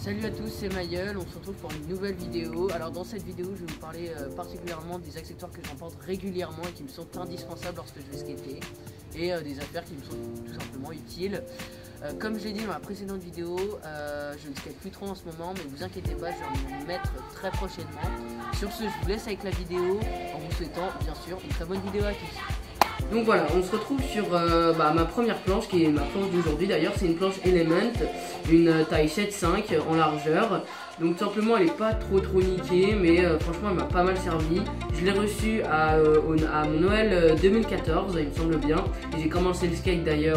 Salut à tous, c'est Mayel, on se retrouve pour une nouvelle vidéo. Alors dans cette vidéo, je vais vous parler particulièrement des accessoires que j'emporte régulièrement et qui me sont indispensables lorsque je vais skater. Et des affaires qui me sont tout simplement utiles. Comme je l'ai dit dans la précédente vidéo, je ne skate plus trop en ce moment, mais vous inquiétez pas, je vais m'y mettre très prochainement. Sur ce, je vous laisse avec la vidéo en vous souhaitant bien sûr une très bonne vidéo à tous. Donc voilà, on se retrouve sur ma première planche, qui est ma planche d'aujourd'hui d'ailleurs. C'est une planche Element, une taille 7,5 en largeur. Donc tout simplement elle est pas trop niquée, mais franchement elle m'a pas mal servi. Je l'ai reçue à mon Noël 2014, il me semble bien. Et j'ai commencé le skate d'ailleurs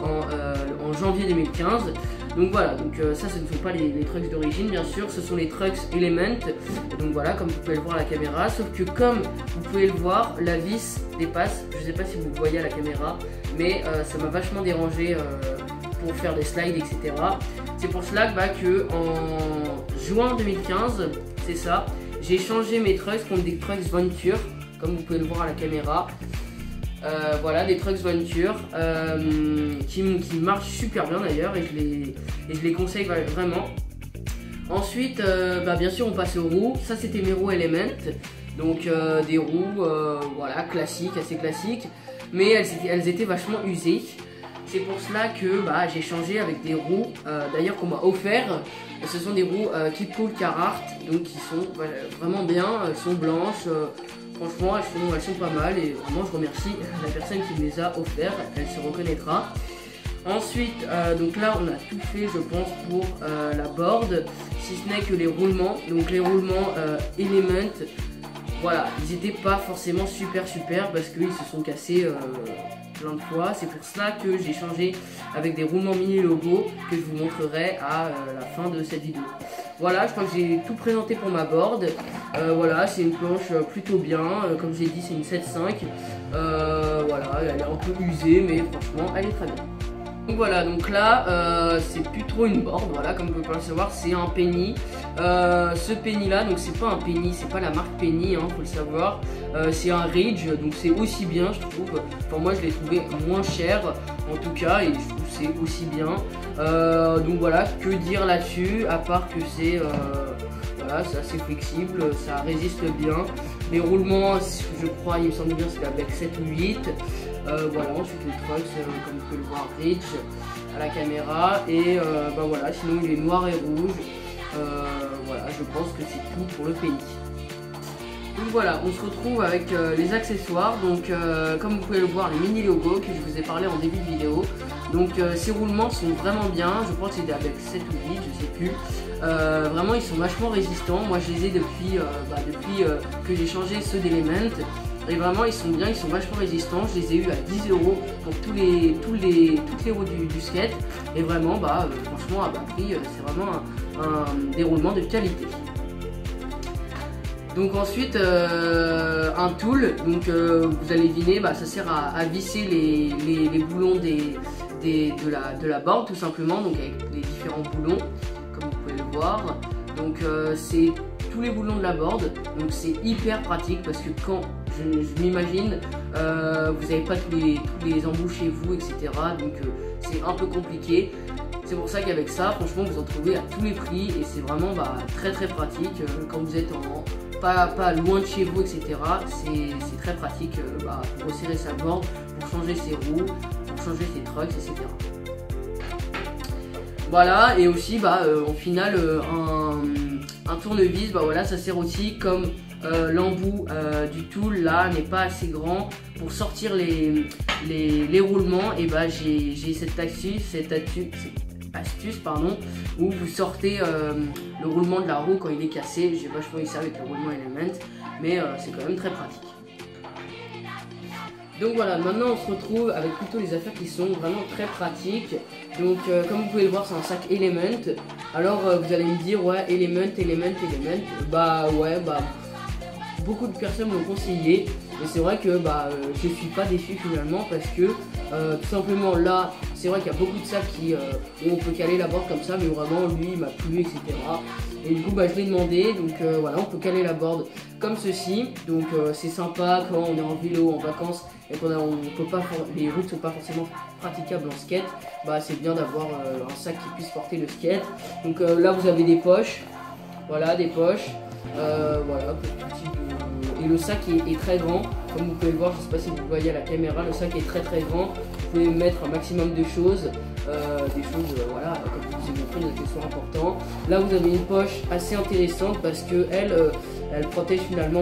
en janvier 2015. Donc voilà, donc ça ce ne sont pas les trucks d'origine bien sûr, ce sont les trucks Element. Donc voilà, comme vous pouvez le voir à la caméra, sauf que comme vous pouvez le voir, la vis dépasse. Je sais pas si vous le voyez à la caméra, mais ça m'a vachement dérangé pour faire des slides, etc. C'est pour cela que en juin 2015, c'est ça, j'ai changé mes trucks contre des trucks Venture, comme vous pouvez le voir à la caméra. Voilà, des trucks Venture qui marchent super bien d'ailleurs, et je les conseille vraiment. Ensuite, bien sûr, on passe aux roues. Ça, c'était mes roues Element, donc des roues voilà, classiques, assez classiques, mais elles étaient vachement usées. C'est pour cela que j'ai changé avec des roues d'ailleurs qu'on m'a offert. Ce sont des roues Kitpool Carhartt, donc qui sont vraiment bien, elles sont blanches. Franchement, elles sont pas mal, et vraiment je remercie la personne qui me les a offertes, elle se reconnaîtra. Ensuite, donc là on a tout fait je pense pour la board, si ce n'est que les roulements. Donc les roulements Element, voilà, ils n'étaient pas forcément super parce qu'ils se sont cassés plein de fois. C'est pour cela que j'ai changé avec des roulements mini logo que je vous montrerai à la fin de cette vidéo. Voilà, je crois que j'ai tout présenté pour ma board. Voilà, c'est une planche plutôt bien, comme j'ai dit c'est une 7,5. Voilà, elle est un peu usée, mais franchement elle est très bien. Donc voilà, donc là c'est plus trop une board, voilà, comme vous pouvez le savoir, c'est un penny. Ce penny là, donc c'est pas un penny, c'est pas la marque Penny, faut le savoir. C'est un Ridge, donc c'est aussi bien je trouve. Enfin moi je l'ai trouvé moins cher en tout cas, et je trouve que c'est aussi bien. Donc voilà, que dire là-dessus, à part que c'est voilà, c'est assez flexible, ça résiste bien. Les roulements, je crois, il me semble bien, c'est avec 7 ou 8. Voilà, ensuite les trucks, comme vous pouvez le voir, Ridge à la caméra. Et voilà, sinon il est noir et rouge. Voilà, je pense que c'est tout pour le penny. Donc voilà, on se retrouve avec les accessoires. Donc comme vous pouvez le voir, les mini logos que je vous ai parlé en début de vidéo. Donc ces roulements sont vraiment bien, je crois que c'était avec 7 ou 8, je sais plus. Vraiment ils sont vachement résistants. Moi je les ai depuis que j'ai changé ceux d'Element. Et vraiment ils sont bien, ils sont vachement résistants. Je les ai eu à 10 € pour toutes les roues du skate. Et vraiment franchement à bas prix, c'est vraiment un déroulement de qualité. Donc ensuite un tool, donc vous allez deviner, ça sert à visser les boulons de la board tout simplement, donc avec les différents boulons comme vous pouvez le voir. Donc c'est tous les boulons de la board, donc c'est hyper pratique parce que quand je m'imagine vous n'avez pas tous les embouts chez vous, etc. Donc c'est un peu compliqué. C'est pour ça qu'avec ça, franchement, vous en trouvez à tous les prix, et c'est vraiment très pratique quand vous êtes pas loin de chez vous, etc. C'est très pratique pour resserrer sa board, pour changer ses roues, pour changer ses trucks, etc. Voilà, et aussi au final un tournevis, voilà, ça sert aussi comme l'embout du tool là n'est pas assez grand pour sortir les roulements. Et j'ai cette astuce pardon, où vous sortez le roulement de la roue quand il est cassé. J'ai vachement eu ça avec le roulement Element, mais c'est quand même très pratique. Donc voilà, maintenant on se retrouve avec plutôt les affaires qui sont vraiment très pratiques. Donc comme vous pouvez le voir, c'est un sac Element. Alors vous allez me dire ouais, Element, ouais, beaucoup de personnes m'ont conseillé, et c'est vrai que je suis pas déçu finalement, parce que tout simplement là c'est vrai qu'il y a beaucoup de sacs où on peut caler la board comme ça, mais vraiment lui il m'a plu, etc. Et du coup je l'ai demandé, donc voilà, on peut caler la board comme ceci. Donc c'est sympa quand on est en vélo, en vacances, et les roues ne sont pas forcément praticables en skate, bah c'est bien d'avoir un sac qui puisse porter le skate. Donc là vous avez des poches, voilà des poches, voilà, et le sac est très grand, comme vous pouvez le voir, je ne sais pas si vous voyez à la caméra, le sac est très grand, vous pouvez mettre un maximum de choses, voilà, comme je vous ai montré, des accessoires importants. Là vous avez une poche assez intéressante parce que elle protège finalement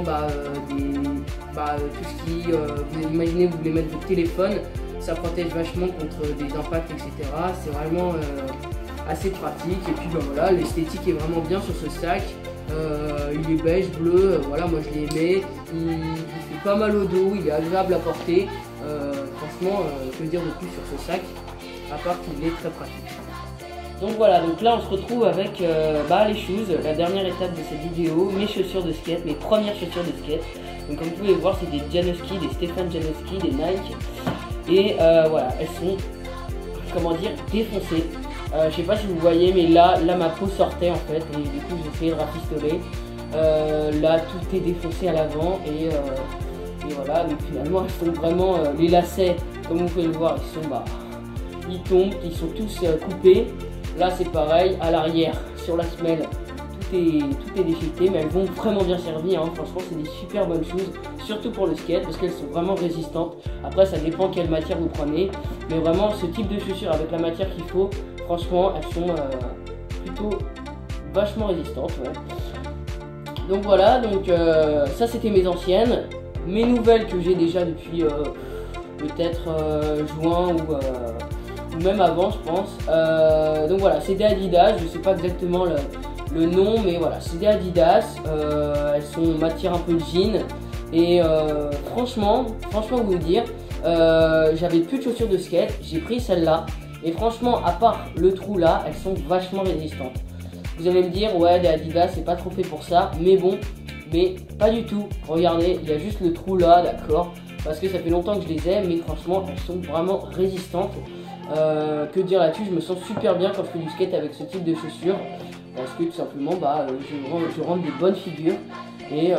tout ce qui, vous imaginez, vous voulez mettre votre téléphone, ça protège vachement contre des impacts, etc. C'est vraiment assez pratique. Et puis voilà, l'esthétique est vraiment bien sur ce sac. Il est beige, bleu, voilà, moi je l'ai aimé. Il fait pas mal au dos, il est agréable à porter. Franchement, que dire de plus sur ce sac, à part qu'il est très pratique. Donc voilà, donc là on se retrouve avec les shoes, la dernière étape de cette vidéo, mes chaussures de skate, mes premières chaussures de skate. Donc comme vous pouvez voir, c'est des Janoski, des Stefan Janoski, des Nike. Et voilà, elles sont, comment dire, défoncées. Je sais pas si vous voyez, mais là ma peau sortait en fait, et du coup j'ai essayé de rafistoler. Là tout est défoncé à l'avant, et voilà, donc finalement elles sont vraiment, les lacets, comme vous pouvez le voir, ils tombent, ils sont tous coupés. Là c'est pareil, à l'arrière, sur la semelle, tout est déchiqueté, mais elles vont vraiment bien servir, hein. Franchement c'est des super bonnes choses, surtout pour le skate, parce qu'elles sont vraiment résistantes. Après ça dépend quelle matière vous prenez, mais vraiment ce type de chaussures avec la matière qu'il faut, franchement elles sont plutôt vachement résistantes, ouais. Donc voilà, donc ça c'était mes anciennes. Mes nouvelles que j'ai déjà depuis peut-être juin ou même avant, je pense. Donc voilà, c'est des Adidas, je sais pas exactement le nom, mais voilà, c'est des Adidas. Elles sont matière un peu jean. Et franchement, vous dire, j'avais plus de chaussures de skate, j'ai pris celle-là. Et franchement, à part le trou là, elles sont vachement résistantes. Vous allez me dire, ouais, des Adidas, c'est pas trop fait pour ça, mais bon, mais pas du tout. Regardez, il y a juste le trou là, d'accord, parce que ça fait longtemps que je les ai, mais franchement, elles sont vraiment résistantes. Que dire là-dessus, je me sens super bien quand je fais du skate avec ce type de chaussures, parce que tout simplement, je rentre des bonnes figures, et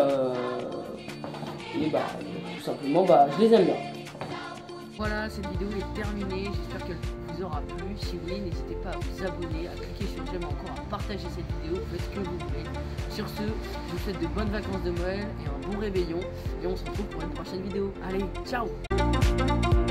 tout simplement, je les aime bien. Voilà, cette vidéo est terminée, j'espère qu'elle vous aura plu. Si oui, n'hésitez pas à vous abonner, à cliquer sur j'aime, encore à partager cette vidéo, faites ce que vous voulez. Sur ce, je vous souhaite de bonnes vacances de Noël et un bon réveillon, et on se retrouve pour une prochaine vidéo. Allez, ciao!